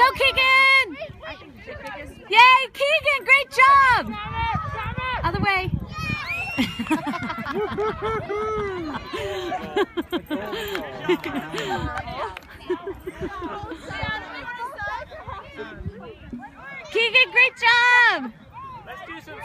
Keegan! Yay, Keegan! Great job! Other way. Keegan, great job!